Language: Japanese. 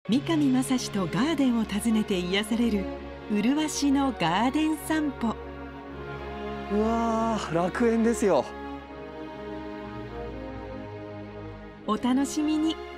三上真史とガーデンを訪ねて癒される麗しのガーデン散歩。 うわー、楽園ですよ。 お楽しみに。